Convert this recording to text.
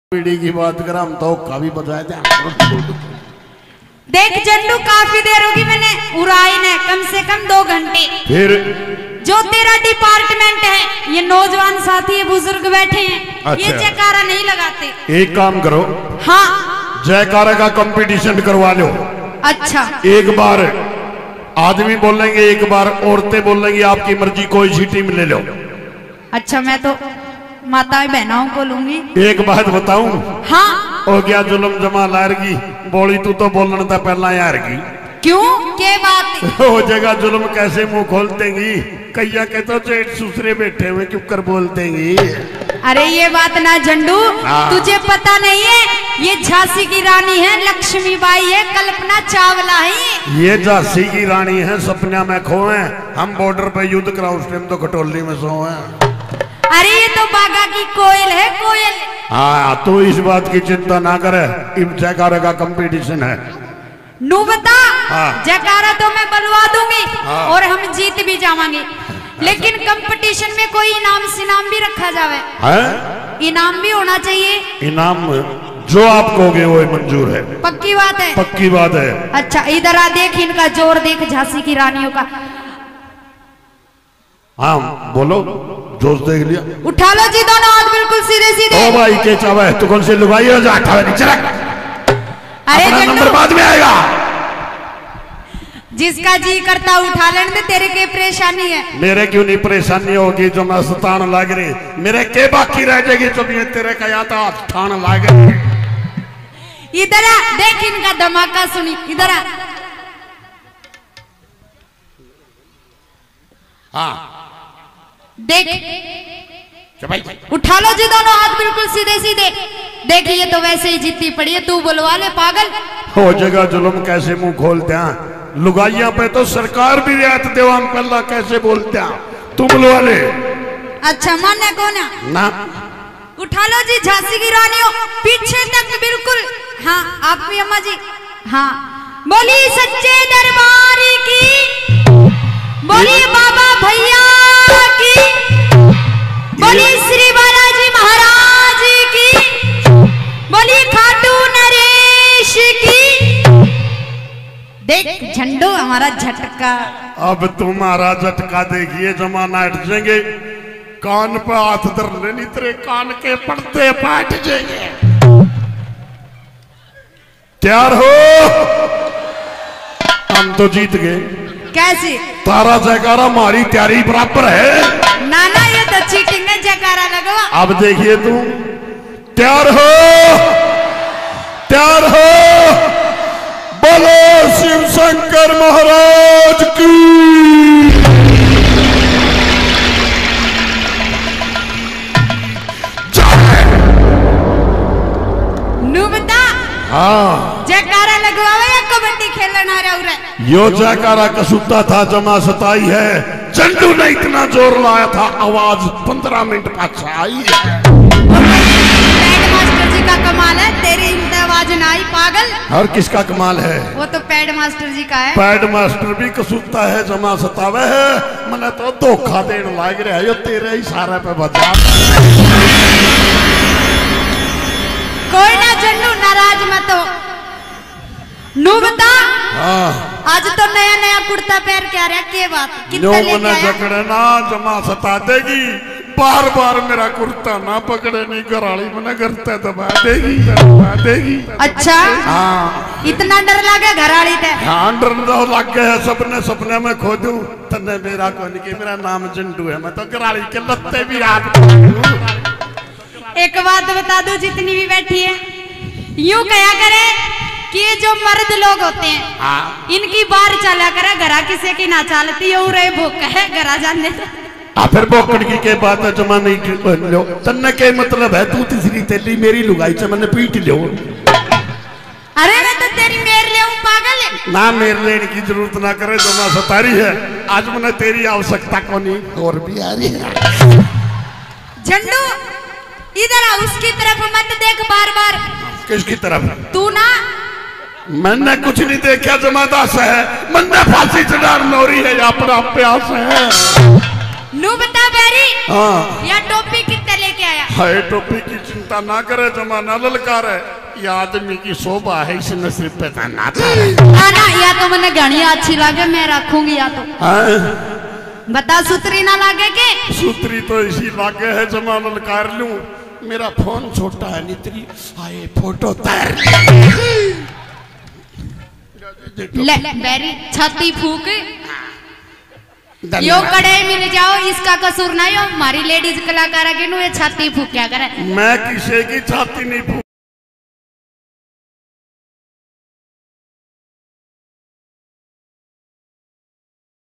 पीढ़ी की बात कर हम तो काफी बताए थे। देख जंडू काफी देर होगी मैंने उड़ाई ने कम से कम 2 घंटे। फिर जो तेरा डिपार्टमेंट है ये नौजवान साथी बुजुर्ग बैठे हैं। अच्छा। ये जयकारा नहीं लगाते। एक काम करो, हाँ जयकारा का कंपटीशन करवा लो। अच्छा एक बार आदमी बोलेंगे, एक बार औरतें बोलेंगी, आपकी मर्जी कोई सी टीम ले लो। अच्छा मैं तो माता बहनों को लूंगी। एक बात बताऊं, हाँ हो गया जुलम जमा लारगी बोली तू तो बोलना था पहला यारगी। क्यों के बात हो जगह जुलम कैसे मुंह खोल देंगी, कैया के तो जेठ सुसरे बैठे हुए क्यों कर बोल देंगी। अरे ये बात ना झंडू, तुझे पता नहीं है ये झांसी की रानी है, लक्ष्मीबाई है, कल्पना चावला है। ये झांसी की रानी है, सपना में खोए, हम बॉर्डर पे युद्ध कराओ उस टाइम तो खटोली में सोए। अरे ये तो बागा की कोयल है, कोयल। हाँ तो इस बात की चिंता ना करे, जयकारा का कंपटीशन है। नू बता, हाँ। जयकारा तो मैं बनवा दूंगी, हाँ। और हम जीत भी जावांगे, लेकिन कंपटीशन में कोई इनाम सिनाम भी रखा जावे है? इनाम भी होना चाहिए। इनाम जो आप कहोगे वो मंजूर है। पक्की बात है? पक्की बात है। अच्छा इधर आ, देख इनका जोर देख झांसी की रानियों का। हाँ बोलो, जोश देख लिया। उठा लो जी दोनों हाथ बिल्कुल सीधे सीधे। ओ भाई के चावे तू कौन सी लुगाई हो जा उठावे नहीं चला। अरे अपना नंबर बाद में आएगा। जिसका जी करता उठा लेने दे, तेरे के परेशानी है। मेरे क्यों नहीं परेशानी होगी, जो मैं सतान लाग रही मेरे के बाकी रह जाएगी, जो भी तेरे का या तो ठान लाग रही। इधर आ, देख इनका धमाका सुनी, इधर आ। हाँ देख भाई उठा लो जी दोनों हाथ बिल्कुल सीधे सीधे। देखिए तो वैसे ही जीती पड़ी है, तू बुलवा ले पागल। हो जगह जुल्म कैसे मुंह खोलते हैं, लुगाइया पे तो सरकार भी रियायत देवान पहला कैसे बोलते हैं, तू बुलवा ले। अच्छा माने कौन है ना उठा लो जी झांसी की रानियों, पीछे तक बिल्कुल। हाँ आप भी अम्मा जी। हाँ बोली सच्चे दरबारी की, बोली बाबा भैया की, बोली श्री बालाजी महाराज की, बोली खाटू नरेश की। देख झंडू हमारा झटका। अब तुम्हारा झटका देखिए, जमाना हट जाएंगे, कान पे हाथ धर लेनी तेरे कान के पड़ते बैठ जाएंगे। तैयार हो? हम तो जीत गए। कैसे? तारा जयकारा हमारी तैयारी बराबर है। ना ना ये तो चीटिंग है, जयकारा लगवा। अब देखिए तुम, तैयार हो? तैयार हो? बोलो शिव शंकर महाराज की। नू बता, हाँ जयकारा लगवावे या कबड्डी खेलना आ रहा है? यो जयकारा कसूता था, जमा सताई है। चंडू ने इतना जोर लाया था, आवाज 15 मिनट पाछा आई है। पैड मास्टर जी का कमाल है, तेरी आवाज ना आई पागल। और किसका कमाल है? वो तो पैड मास्टर जी का है। पैड मास्टर भी कसूता है, जमा सतावे है। मैंने तो धोखा देने लाग रहा है, यो तेरे इशारे पे बचा। कोई ना झंडू, नाराज मत हो। नू बता, हाँ आज तो नया नया कुर्ता पहन के आ रहा, के बात जो कितने लेके मने आया? जकड़े ना जमा सता देगी, बार बार मेरा कुर्ता ना पकड़े नहीं, घराली मने करते दबा देगी, दबा देगी। अच्छा हाँ इतना डर लगे घराड़ी ते? हाँ डर तो लग गया, सपने सपने में खो दूं तन्ने मेरा कौन की, मेरा नाम चिंटू है, मैं तो घराली के लत्ते भी आप। एक बात बता दूं, जितनी भी बैठी है यूं कया करे कि ये जो मर्द लोग होते हैं, हाँ इनकी बार चला करे, घरा किसी की ना चलती है, उरे भूख है घरा जाने दे। फिर बोकड़ की के बात है, जमा नहीं लो तन्ने के मतलब है, तू तीसरी तेली मेरी लुगाई से मैंने पीट लो। अरे मैं तो तेरी मेर ले हूं पागल है। ना मेरे लेने की जरूरत ना करे, जमा सतारी है, आज मैंने तेरी आवश्यकता को नहीं, और भी आ रही है। झंडू इधर आ, उसकी तरफ मत देख बार बार। किसकी तरफ? तू ना, मैंने कुछ नहीं देखा, जमादास है, मैंने फांसी चढ़ा नौरी है, अपना प्यास है। नू बता बैरी, हाँ या टोपी की लेके आया। हाय टोपी की चिंता ना करे, जमाना ललकार है, ये आदमी की शोभा है, इस नसीब पे का नाता है। ना या तो मैंने घनी अच्छी लगे मैं रखूंगी, या तो बता सूत्री ना लागे के? सूत्री तो इसी लागे है, जमाना ललकार लूं, मेरा फोन छोटा है नितरी, आए फोटो तार ले बेरी छाती फूक यो कड़े मिल जाओ, इसका कसूर ना यो, हमारी लेडीज कलाकार के नु ये छाती फूक क्या करे। मैं किसी की छाती नहीं